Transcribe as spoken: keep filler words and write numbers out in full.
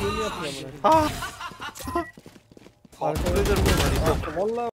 dediğini yapıyor bunu. Ah! Farklı ederim bunları. Vallahi